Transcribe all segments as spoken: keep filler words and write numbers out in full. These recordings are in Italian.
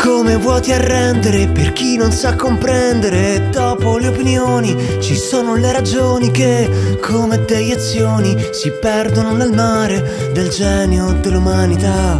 Come vuoti a rendere per chi non sa comprendere. Dopo le opinioni ci sono le ragioni che, come deiezioni, si perdono nel mare del genio dell'umanità.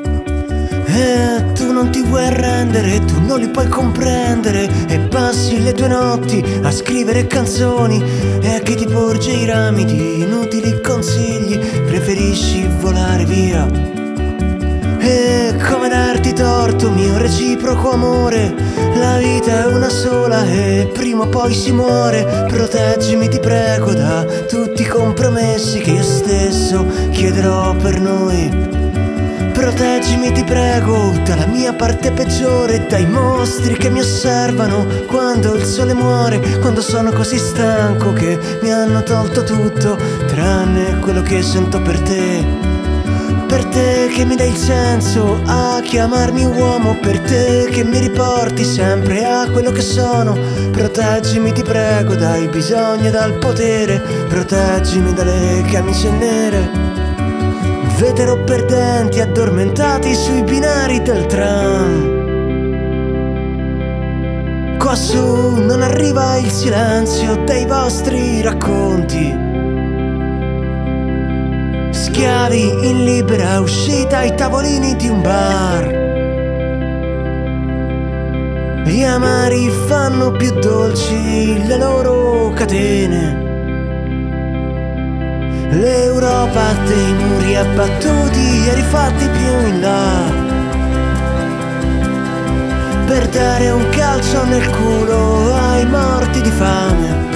E tu non ti vuoi arrendere, tu non li puoi comprendere, e passi le tue notti a scrivere canzoni. E a chi ti porge i rami di inutili consigli preferisci volare via. E come darti torto, mio reciproco amore, la vita è una sola e prima o poi si muore. Proteggimi ti prego da tutti i compromessi che io stesso chiederò per noi. Proteggimi ti prego dalla mia parte peggiore, dai mostri che mi osservano quando il sole muore, quando sono così stanco che mi hanno tolto tutto tranne quello che sento per te. Per te che mi dai il senso a chiamarmi uomo, per te che mi riporti sempre a quello che sono. Proteggimi ti prego dai bisogni e dal potere, proteggimi dalle camicie nere. Vedrò perdenti addormentati sui binari del tram. Quassù non arriva il silenzio dei vostri racconti. Schiavi in libera uscita ai tavolini di un bar. Gli amari fanno più dolci le loro catene. L'Europa dei muri abbattuti e rifatti più in là, per dare un calcio nel culo ai morti di fame.